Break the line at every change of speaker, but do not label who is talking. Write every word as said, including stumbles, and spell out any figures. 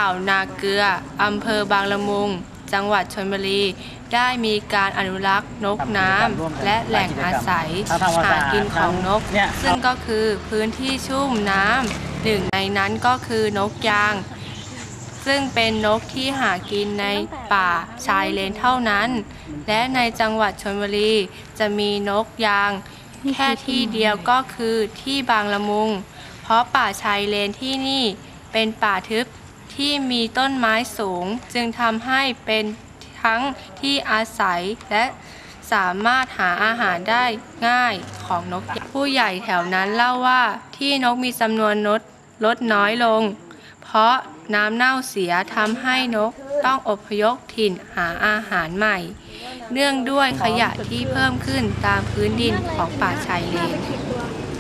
าวนาเกลืออำเภอบางละมุงจังหวัดชลบุรีได้มีการอนุรักษ์นกน้ำและแหล่งอาศัยหากินของนกซึ่งก็คือพื้นที่ชุ่มน้ำหนึ่งในนั้นก็คือนกยางซึ่งเป็นนกที่หากินในป่าชายเลนเท่านั้นและในจังหวัดชลบุรีจะมีนกยางแค่ที่เดียวก็คือที่บางละมุงเพราะป่าชายเลนที่นี่เป็นป่าทึบที่มีต้นไม้สูงจึงทำให้เป็นทั้งที่อาศัยและสามารถหาอาหารได้ง่ายของนกผู้ใหญ่แถวนั้นเล่าว่าที่นกมีจำนวนนกลดน้อยลงเพราะน้ำเน่าเสียทำให้นกต้องอพยพถิ่นหาอาหารใหม่เนื่องด้วยขยะที่เพิ่มขึ้นตามพื้นดินของป่าชายเลน